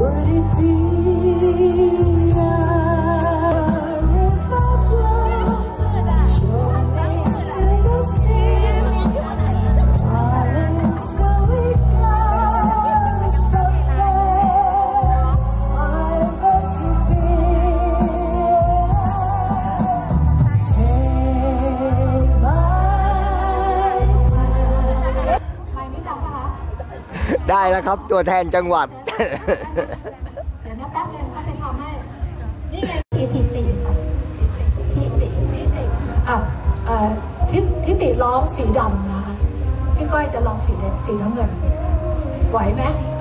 ได้แล้วครับตัวแทนจังหวัดเดี๋ยวนะแป๊บนึงเขาไปทำให้นี่ไงทิติค่ะทิติร้องสีดำนะคะพี่ก้อยจะร้องสีน้ำเงินไหวไหม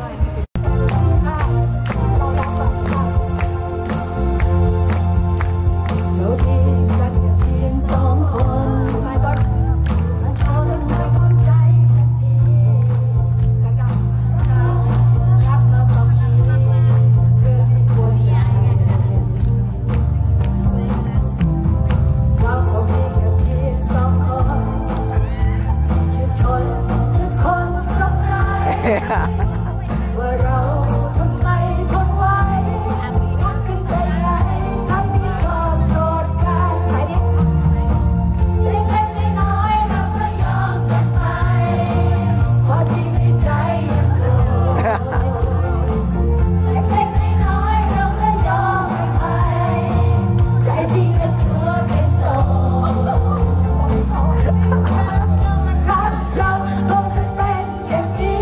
ว่าเราทำไมทนไว้รักกันได้ไงทั้งที่ชอบโกรธกันใครดิเล็กๆน้อยๆเราก็ยอมกันไปเพราะที่ในใจยังโกรธเล็กๆน้อยๆเราก็ยอมกันไปใจจริงก็กลัวเป็นโสดรักเราคงจะเป็นอย่างนี้